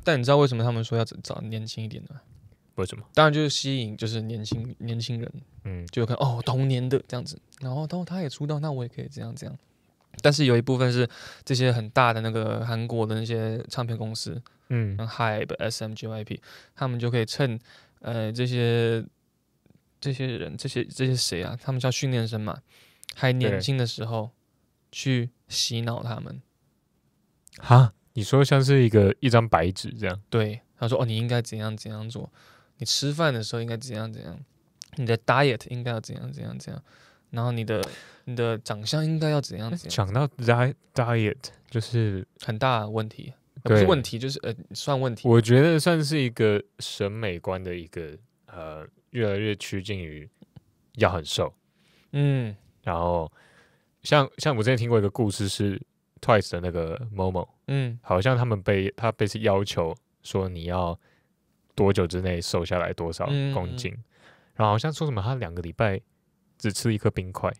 但你知道为什么他们说要找年轻一点的吗？ 为什么？ 当然就是吸引就是年轻人，就有看同年的这样子，然后他也出道，那我也可以这样。但是有一部分是这些很大的那个韩国的那些唱片公司，像 HYBE、SM、JYP， 他们就可以趁这些人这些谁啊，他们叫训练生嘛，还年轻的时候去洗脑他们。 哈，你说像是一张白纸这样？ 对，他说你应该怎样做，你吃饭的时候应该怎样，你的 diet 应该要怎样，然后你的长相应该要怎样。 讲到 diet 就是很大的问题，不是问题就是算问题。 我觉得算是一个审美观的一个越来越趋近于要很瘦。然后像我之前听过一个故事是 Twice 的那个 Momo， 好像他被要求说你要多久之内瘦下来多少公斤，然后好像说什么他2个礼拜只吃一颗冰块，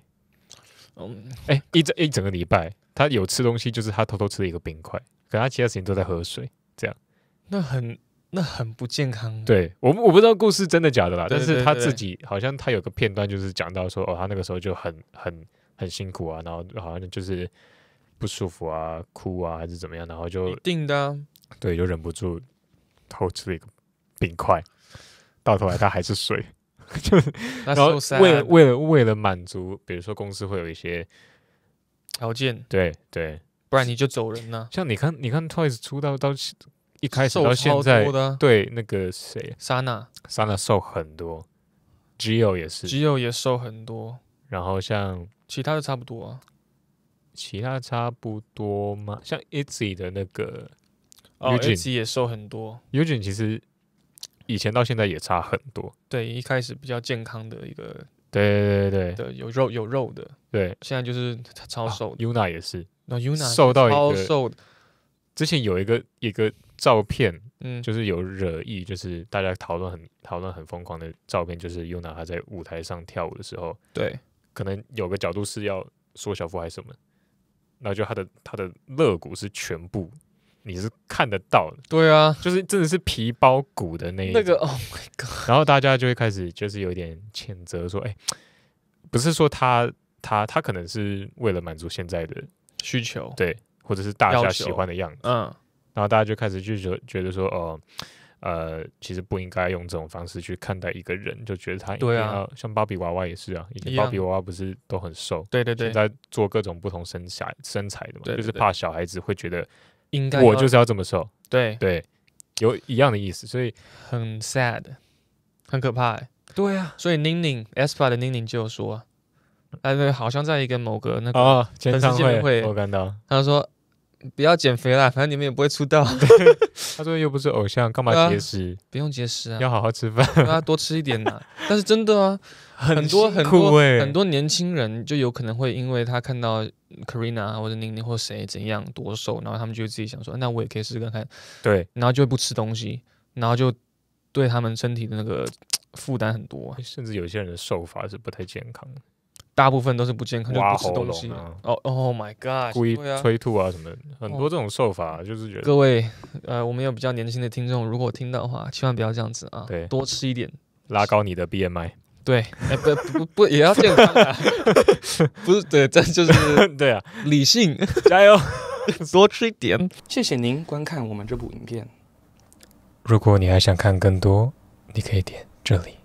一整个礼拜他有吃东西，就是他偷偷吃了一个冰块，可他其他时间都在喝水，这样那很不健康。 对，我不知道故事真的假的啦， 对对对对， 但是他自己好像他有个片段就是讲到说，他那个时候就很辛苦啊，然后好像就是不舒服啊、哭啊还是怎么样，然后就一定的啊， 对，就忍不住偷吃了一个冰块，到头来他还是水。然后为了满足，比如说公司会有一些条件， 对， 不然你就走人了。 像你看 Twice 出道到一开始到现在，对那个谁，Sana 瘦很多 ，Gio 也是 ，Gio 也瘦很多， 然后像其他的差不多啊， 其他差不多吗？像 ITZY 的那个 ，ITZY 也瘦很多 ，Eugene 其实以前到现在也差很多。 对，一开始比较健康的一个， 对， 有肉的， 对， 现在就是超瘦的。 Yuna 也是， 那 Yuna 瘦到超瘦的。 之前有一个照片，就是有惹议，就是大家讨论很疯狂的照片，就是 Yuna 她在舞台上跳舞的时候， 对， 可能有个角度是要缩小腹还是什么，然后就她的肋骨是全部。你是看得到的，对啊， 就是真的是皮包骨的那个 ，Oh my god！ 然后大家就会开始就是有点谴责说，不是说他可能是为了满足现在的需求， 对，或者是大家喜欢的样子，然后大家就开始就觉得说，其实不应该用这种方式去看待一个人，就觉得他应该要像芭比娃娃也是啊，以前芭比娃娃不是都很瘦， 对， 现在做各种不同身材的嘛， 对， 就是怕小孩子会觉得。 应该我就是要这么瘦， 对， 有一样的意思，所以很 sad， 很可怕。 对啊， 所以宁宁 aespa 的宁宁就有说，好像在一个某个那个签唱会， 我看到他说不要减肥啦，反正你们也不会出道。 他说又不是偶像，干嘛节食？ 不用节食啊， 要好好吃饭， 要多吃一点呐。但是真的啊，很多年轻人就有可能会因为他看到 Karina 或者宁宁或谁怎样多瘦，然后他们就会自己想说，那我也可以试试看。 对， 然后就会不吃东西，然后就对他们身体的那个负担很多， 甚至有些人的瘦法是不太健康的， 大部分都是不健康，就不吃东西。Oh my god！ 故意催吐啊什么，很多这种瘦法就是觉得。 各位，我们有比较年轻的听众，如果听到的话，千万不要这样子啊， 对， 多吃一点， 拉高你的 BMI。 对，不也要健康啊？不是，对，这就是对啊， 理性， 加油， 多吃一点。谢谢您观看我们这部影片。 如果你还想看更多，你可以点这里。